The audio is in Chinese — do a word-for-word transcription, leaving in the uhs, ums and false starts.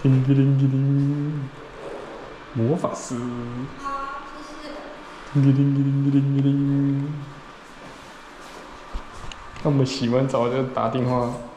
叮铃铃铃，魔法师。 好，谢谢。 叮铃铃铃铃。那我们洗完澡就打电话。